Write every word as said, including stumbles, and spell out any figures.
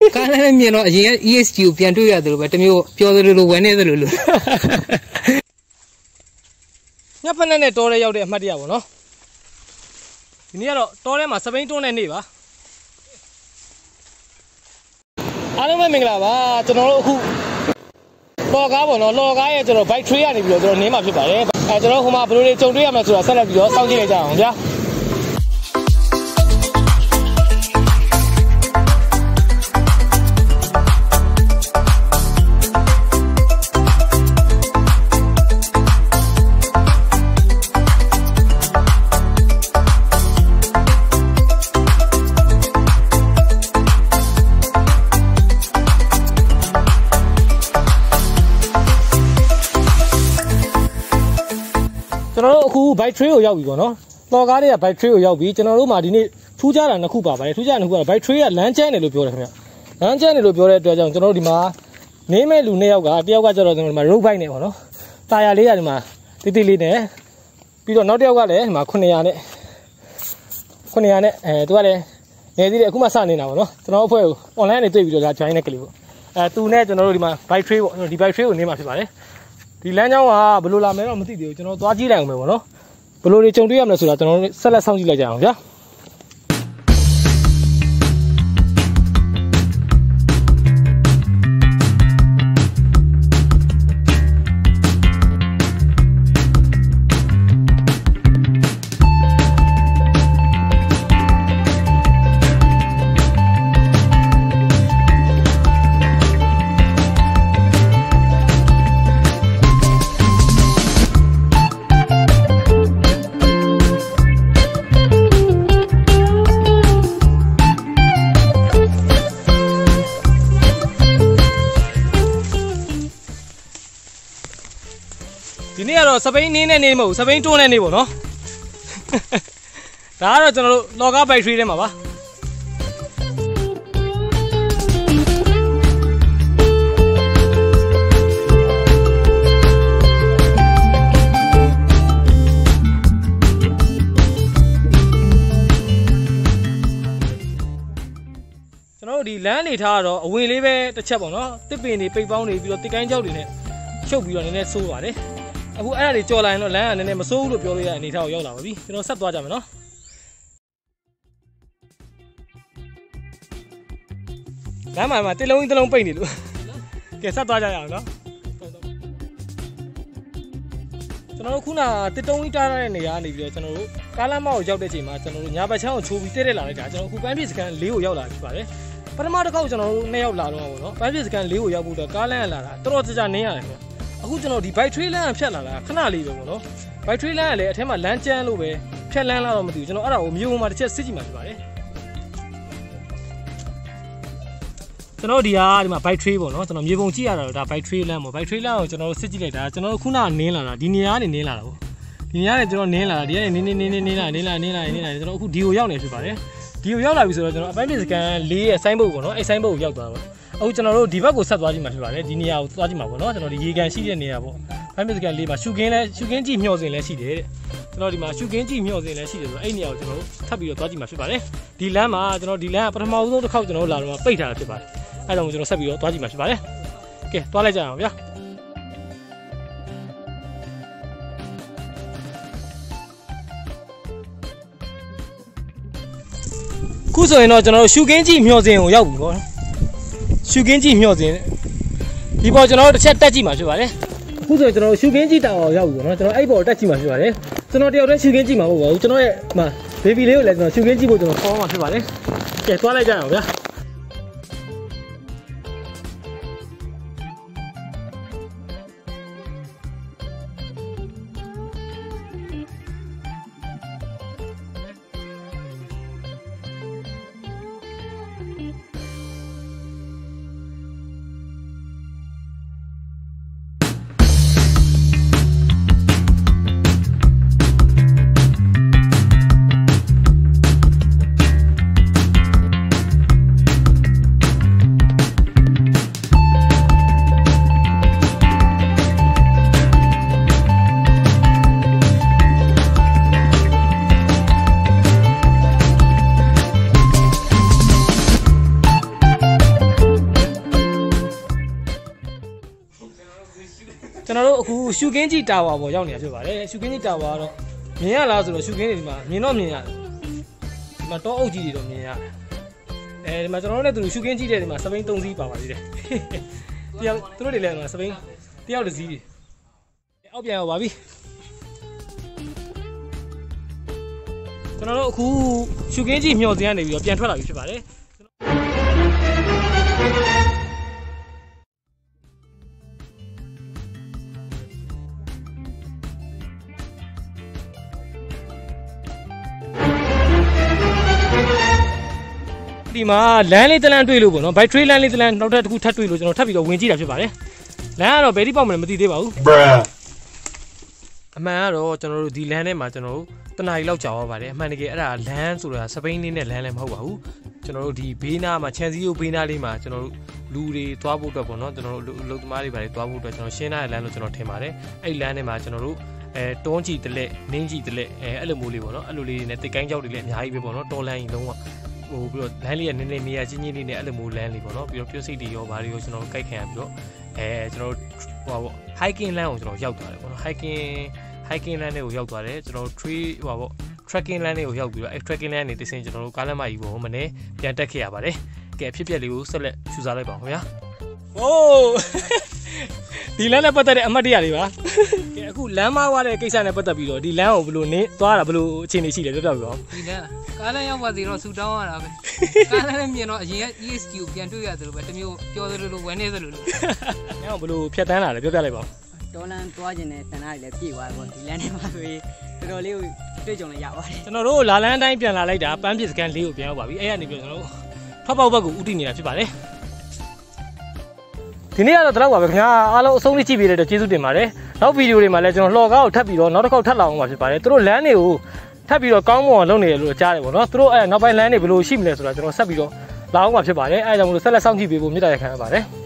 Kanan you know E S Q pian to the other but you pure little whenever you look. Yapan and Torre out of Madia, no? Near Torre must have been to an neighbor. I don't remember to know who log out or log I to buy tree and if you don't name of the body. I don't know whom I believe to do. I'm not sure I said your something down. Yeah. Who by trail Yago, Logaria by trail Yabi, General Madini, Tuja and Kuba, by Tuja and by trail Land Channel Lupura. Land Channel Lupura, General Dima, name a Lunea, Diaga, my rope by name, no? Taya Lianima, Tidiline, Pido Nodia, Macuniane, Cuniane, and Dwale, Neddy Kumasani now, no? No, online video that China Clivo. Two net and Rodima by trail, the by trail name of the The land of Bulula Mero Material, you know, Twaji Lang, Buluri Chondiam, Sala Sound like down, yeah. Sabine in any move, Sabine to any one, no? That's a log up by three them. So, the land it hard, we live at the chapel, no? Tipping the big bounty, you take angel in it. Show you on the net so are Who added your line of land and then a soul of your and it how you know, you know, stop watching, no? Lama, tell you the long painted. Guess up, no? So, no, Kuna, the don't eat any yarn if you're to know. Kalama, Jabdejima, Yabacha, who we did it like that, who babies can leave your life, but a mother goes on nail lado, babies can leave your Buddha, Kalala, throw the near. Who know the by tree land, Chalala, canal, you know. By tree land, let him a land channel away, Chalan, you know, or you might just city much by. So, no, the yard, my by tree, no, so you won't see that by tree land or by tree land, you know, city like that, you know, Kuna Nila, Dinia and Nila. Dinia, you know, Nila, Nila, Nila, Nila, Nila, you know, who do you young everybody? Do you young, I was a can lay a symbol, no, a symbol of Yagba. Oh, general, Divago Satwaji Mashvare, Dinia, Twadima, not only you can see the Niabo. I'm going to leave a Shugan, Shugan Jim Mills in Lessie. Lodima, Shugan Jim Mills in Lessie, any of the Tabi of Twadima Mashvare. Dilemma, the Dilemma, but I'm all the cow, no Lama, Beta. I don't know Sabi or Twadima Mashvare. Okay, Twalaja, yeah. Kuso in general, Shugan Jim Mills in Yago. Shugenji Myosin. He was an old chat Tajima, who's a Shugenji or Yago, not able to Tajima. So, not the other Shugenji, no, baby, let no Shugenji go to the form of Valley. Yes, what I down. ကျွန်တော်တို့အခုရှုကင်းကြီးတာဝါပေါ်ရောက်နေတာဖြစ်ပါတယ်ရှုကင်းကြီးတာဝါတော့မြင်ရလားဆိုတော့ရှုကင်းတွေဒီမှာမြင်တော့မြင်ရတယ်ဒီမှာတောအုပ်ကြီးတွေတော့မြင်ရတယ်အဲဒီမှာကျွန်တော်တို့လည်းသူရှုကင်းကြီးတဲ့ဒီမှာစပိန်သုံးစီးပါပါသေးတယ်တယောက်သူတို့တွေလည်းဒီမှာစပိန်တယောက်တစ်စီးအောက်ပြန်ရောက်ပါပြီကျွန်တော်တို့အခုရှုကင်းကြီးမျှော်စင်းကနေပြီးတော့ပြန်ထွက်လာပြီဖြစ်ပါတယ်ဒီမှာလမ်းလေးတလန်းတွေ့လို့ပေါ့နော်ဘိုက်ထရေးလမ်းလေးတလန်းနောက်ထပ်တစ်ခုထပ်တွေ့လို့ကျွန်တော်ထပ်ပြီးတော့ဝင်ကြည့်တာဖြစ်ပါတယ်လမ်းကတော့ဘယ်ထိပေါက်မလဲမသိသေးပါဘူးအမှန်ကတော့ကျွန်တော်တို့ဒီလမ်းထဲမှာကျွန်တော်တို့တနားရီလောက်ကြာသွားပါတယ်အမှန်တကယ်အဲ့ဒါလမ်းဆိုတာစပိန်လေးနဲ့လမ်းလည်းမဟုတ်ပါဘူးကျွန်တော်တို့ဒီဘေးနားမှာချန်စီယိုဘေးနားလေးမှာကျွန်တော်တို့လူတွေသွားဖို့အတွက်ပေါ့နော်ကျွန်တော်တို့လူသမားတွေပါတယ်သွားဖို့အတွက်ကျွန်တော်ရှင်းထားတဲ့လမ်းလို့ကျွန်တော်ထင်ပါတယ်အဲ့လမ်းထဲမှာကျွန်တော်တို့အဲတွန်းကြည့်တလက်နင်းကြည့်တလက်အဲအဲ့လိုမျိုးလေးပေါ့နော်အဲ့လိုလေးနဲ့တိတ်ကိုင်းကြောက်တွေလည်းအများကြီးပဲပေါ့နော်တော်လန်းကြီးလုံးဝဟိုပြီးတော့လမ်းလေးကနည်းနည်းနေရာချင်းချင်းလေးနဲ့အဲ့လိုမျိုးလမ်းလေးပေါ့နော်ပြီးတော့ပြုတ်စိတ်တွေရောဘာတွေရောကျွန်တော်တို့ကြိုက်ခံရပြီးတော့အဲကျွန်တော်တို့ဟိုပေါ့ hiking လမ်းကိုကျွန်တော်ရောက်သွားတယ်ပေါ့နော် hiking hiking လမ်းလေးကိုရောက်သွားတယ်ကျွန်တော်တို့ tree ဟိုပေါ့ trekking လမ်းလေးကိုရောက်ပြီးတော့အဲ trekking လမ်းနေတစ်ဆင့်ကျွန်တော်တို့ကားလမ်းမကြီးပေါ်မနေပြန်တက်ခဲ့ရပါတယ်ကဲအဖြစ်ပြက်လေးကိုဆက်လက်ရှုစားလိုက်ပါဦးခင်ဗျာโอ้ဒီလမ်းနဲ့ပတ်သက်တဲ့အမှတ်တရတွေပါကဲအခုလမ်းမဝါတဲ့ကိစ္စနဲ့ပတ်သက်ပြီးတော့ဒီလမ်းကိုဘယ်လိုနင်းသွားတာဘယ်လိုအခြေအနေရှိလဲပြောပြပြပါဦးဒီလမ်းကားလမ်းရောက်ပါသေးတော့ဆူတောင်းရတာပဲကားလမ်းနဲ့မြင်တော့အရင်က E S Q ကိုပြန်တွေ့ရသလိုပဲတမျိုးပြောသလိုလိုဝယ်နေသလိုလိုလမ်းကိုဘယ်လိုဖြတ်တန်းလာလဲပြောပြလိုက်ပါဦးတော်လန်သွားခြင်းနဲ့တန်တာတွေလည်းပြည့်သွားတယ်ပေါ့ဒီလမ်းထဲမှာဆိုရင်တော်တော်လေးကိုတွေ့ကြုံလည်းရပါတယ်ကျွန်တော်တို့လာလန်းတိုင်းပြန်လာလိုက်တာပန်းပစ်စကန်လေးကိုပြန်ရောက်ပါပြီအဲ့ကနေပြီးကျွန်တော်တို့ဖတ်ပေါက်ဘက်ကိုဥတည်နေတာဖြစ်ပါတယ်ဒီနေ့ကတော့တော့ပါပဲခင်ဗျာအားလုံးအဆုံးလေးကြည့်ပေးတဲ့အတွက်ကျေးဇူးတင်ပါတယ်နောက်ဗီဒီယိုတွေမှာလည်းကျွန်တော်လှော်ကားကိုထပ်ပြီးတော့နောက်တစ်ခေါက်ထပ်လာအောင်ပါဖြစ်ပါတယ်သူတို့လမ်းတွေကိုထပ်ပြီးတော့ကောင်းမွန်အောင်လုပ်နေတယ်လို့ကြားတယ်ပေါ့နော်သူတို့အဲနောက်ပိုင်းလမ်းတွေဘယ်လိုရှိမလဲဆိုတာကျွန်တော်ဆက်ပြီးတော့လာအောင်ပါဖြစ်ပါတယ်အဲဒါကြောင့်မလို့ဆက်လက်စောင့်ကြည့်ပေးဖို့မြစ်တာရက်ခံရပါတယ်